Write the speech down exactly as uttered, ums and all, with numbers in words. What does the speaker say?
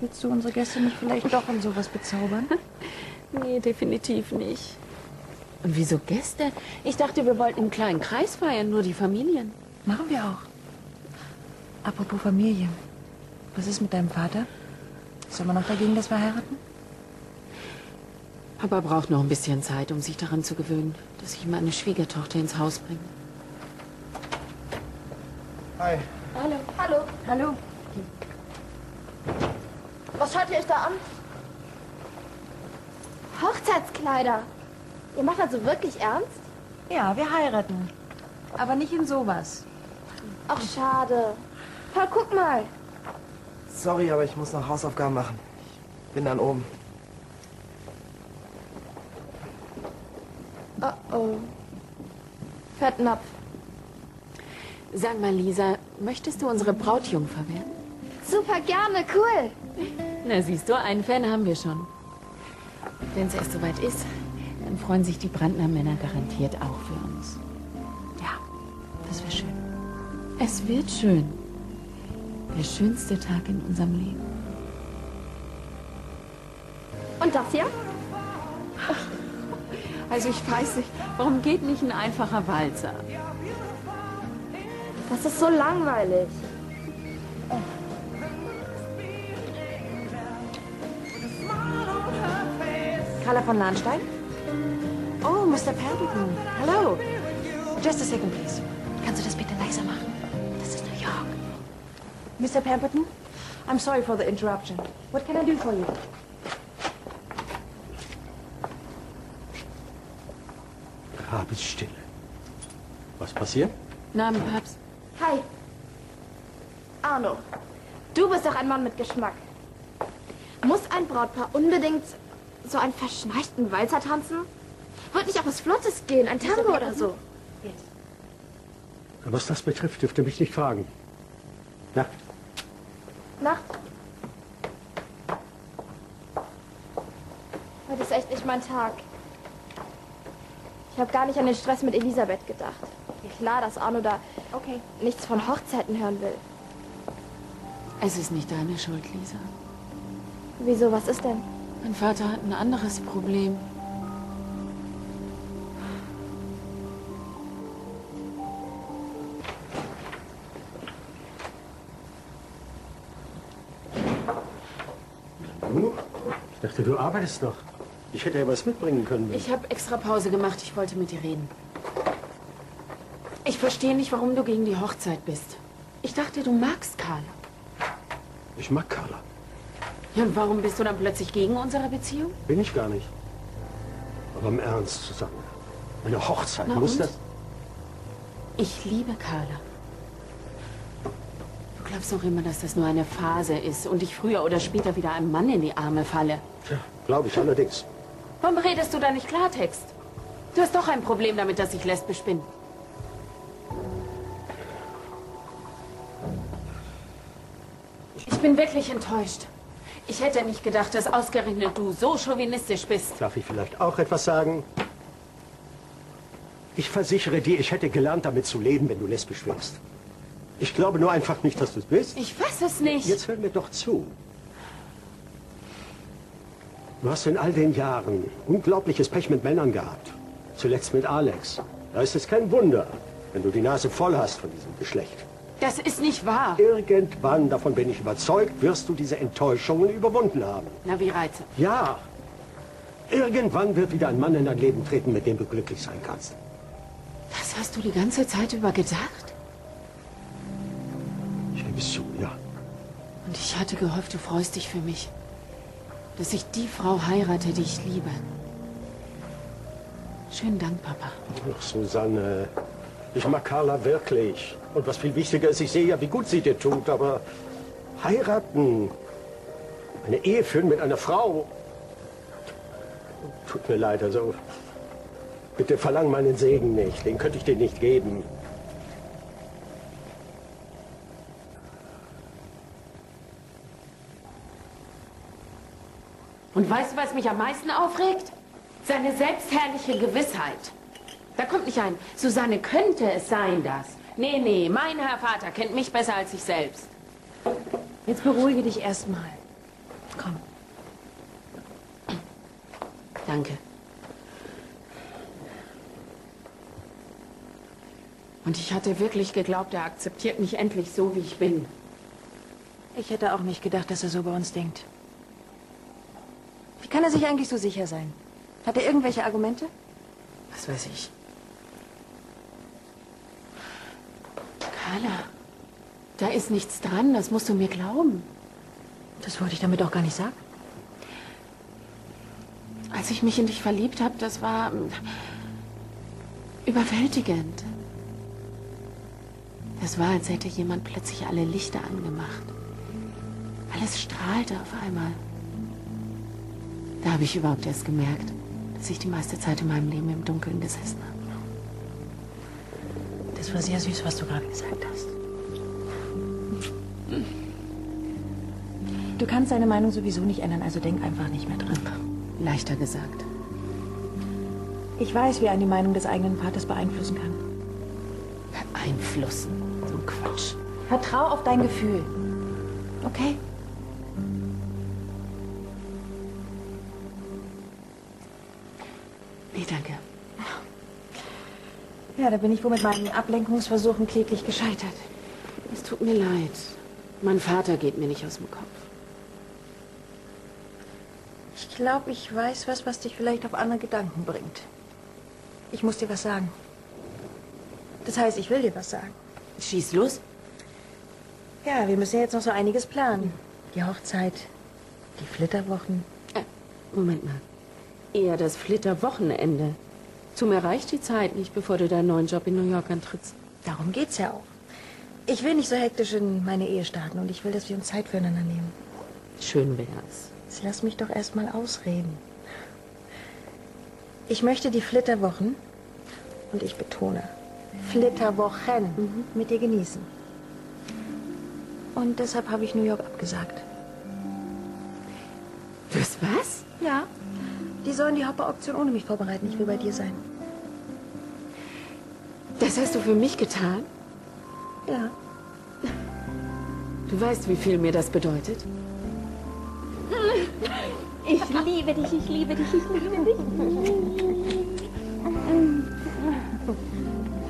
Willst du unsere Gäste nicht vielleicht doch in sowas bezaubern? Nee, definitiv nicht. Und wieso Gäste? Ich dachte, wir wollten einen kleinen Kreis feiern, nur die Familien. Machen wir auch. Apropos Familie. Was ist mit deinem Vater? Ist er immer noch dagegen, dass wir heiraten? Papa braucht noch ein bisschen Zeit, um sich daran zu gewöhnen, dass ich meine Schwiegertochter ins Haus bringe. Hi. Hallo. Hallo. Hallo. Was schaut ihr euch da an? Hochzeitskleider. Ihr macht also wirklich ernst? Ja, wir heiraten. Aber nicht in sowas. Ach, schade. Paul, guck mal. Sorry, aber ich muss noch Hausaufgaben machen. Ich bin dann oben. Oh oh. Fettnapf. Sag mal, Lisa, möchtest du unsere Brautjungfer werden? Super gerne, cool. Na, siehst du, einen Fan haben wir schon. Wenn es erst soweit ist, dann freuen sich die Brandner Männer garantiert auch für uns. Ja, das wäre schön. Es wird schön. Der schönste Tag in unserem Leben. Und das hier? Also ich weiß nicht, warum geht nicht ein einfacher Walzer? Das ist so langweilig. Carla von Lahnstein? Oh, Mister Pendleton. Hallo. Just a second, please. Kannst du das bitte leiser machen? Das ist New York. Mister Pemberton, I'm sorry for the interruption. What can I do for you? Grabesstille. Was passiert? Namen, Papst. Hi. Arno, du bist doch ein Mann mit Geschmack. Muss ein Brautpaar unbedingt so einen verschnarchten Walzer tanzen? Wird nicht auch was Flottes gehen, ein Tango oder so? Was das betrifft, dürfte mich nicht fragen. Nacht. Nacht. Heute ist echt nicht mein Tag. Ich habe gar nicht an den Stress mit Elisabeth gedacht. Klar, dass Arno da okay. nichts von Hochzeiten hören will. Es ist nicht deine Schuld, Lisa. Wieso, was ist denn? Mein Vater hat ein anderes Problem. Du? Ich dachte, du arbeitest noch. Ich hätte ja was mitbringen können. Ich habe extra Pause gemacht. Ich wollte mit dir reden. Ich verstehe nicht, warum du gegen die Hochzeit bist. Ich dachte, du magst Carla. Ich mag Carla. Ja, und warum bist du dann plötzlich gegen unsere Beziehung? Bin ich gar nicht. Aber im Ernst, Susanne. Eine Hochzeit, Na muss und? das... Ich liebe Carla. Du glaubst doch immer, dass das nur eine Phase ist und ich früher oder später wieder einem Mann in die Arme falle. Tja, glaube ich allerdings. Warum redest du da nicht Klartext? Du hast doch ein Problem damit, dass ich lesbisch bin. Ich bin wirklich enttäuscht. Ich hätte nicht gedacht, dass ausgerechnet du so chauvinistisch bist. Darf ich vielleicht auch etwas sagen? Ich versichere dir, ich hätte gelernt, damit zu leben, wenn du lesbisch wärst. Ich glaube nur einfach nicht, dass du es bist. Ich weiß es nicht. Jetzt hör mir doch zu. Du hast in all den Jahren unglaubliches Pech mit Männern gehabt. Zuletzt mit Alex. Da ist es kein Wunder, wenn du die Nase voll hast von diesem Geschlecht. Das ist nicht wahr. Irgendwann, davon bin ich überzeugt, wirst du diese Enttäuschungen überwunden haben. Na, wie Reize. Ja. Irgendwann wird wieder ein Mann in dein Leben treten, mit dem du glücklich sein kannst. Das hast du die ganze Zeit über gedacht? Ich gebe es zu, ja. Und ich hatte gehofft, du freust dich für mich. Dass ich die Frau heirate, die ich liebe. Schönen Dank, Papa. Ach, Susanne, ich mag Carla wirklich. Und was viel wichtiger ist, ich sehe ja, wie gut sie dir tut, aber heiraten, eine Ehe führen mit einer Frau, tut mir leid, also bitte verlang meinen Segen nicht, den könnte ich dir nicht geben. Und weißt du, was mich am meisten aufregt? Seine selbstherrliche Gewissheit. Da kommt nicht ein, Susanne, könnte es sein, dass... Nee, nee, mein Herr Vater kennt mich besser als ich selbst. Jetzt beruhige dich erstmal. Komm. Danke. Und ich hatte wirklich geglaubt, er akzeptiert mich endlich so, wie ich bin. Ich hätte auch nicht gedacht, dass er so bei uns denkt. Wie kann er sich eigentlich so sicher sein? Hat er irgendwelche Argumente? Was weiß ich. Carla, da ist nichts dran, das musst du mir glauben. Das wollte ich damit auch gar nicht sagen. Als ich mich in dich verliebt habe, das war ähm, überwältigend. Es war, als hätte jemand plötzlich alle Lichter angemacht. Alles strahlte auf einmal. Da habe ich überhaupt erst gemerkt, dass ich die meiste Zeit in meinem Leben im Dunkeln gesessen habe. Das war sehr süß, was du gerade gesagt hast. Du kannst deine Meinung sowieso nicht ändern, also denk einfach nicht mehr dran. Leichter gesagt. Ich weiß, wie eine die Meinung des eigenen Vaters beeinflussen kann. Beeinflussen. So ein Quatsch. Vertrau auf dein Gefühl. Okay? Nee, danke. Ja, da bin ich wohl mit meinen Ablenkungsversuchen kläglich gescheitert. Es tut mir leid. Mein Vater geht mir nicht aus dem Kopf. Ich glaube, ich weiß was, was dich vielleicht auf andere Gedanken bringt. Ich muss dir was sagen. Das heißt, ich will dir was sagen. Schieß los. Ja, wir müssen ja jetzt noch so einiges planen. Die Hochzeit, die Flitterwochen. Äh, Moment mal. Eher das Flitterwochenende. Zu mir reicht die Zeit nicht, bevor du deinen neuen Job in New York antrittst. Darum geht's ja auch. Ich will nicht so hektisch in meine Ehe starten und ich will, dass wir uns Zeit füreinander nehmen. Schön wär's. Jetzt lass mich doch erst mal ausreden. Ich möchte die Flitterwochen, und ich betone, Flitterwochen mhm. mit dir genießen. Und deshalb habe ich New York abgesagt. Das was? Ja, die sollen die Hauptauktion ohne mich vorbereiten. Ich will bei dir sein. Das hast du für mich getan? Ja. Du weißt, wie viel mir das bedeutet? Ich liebe dich, ich liebe dich, ich liebe dich.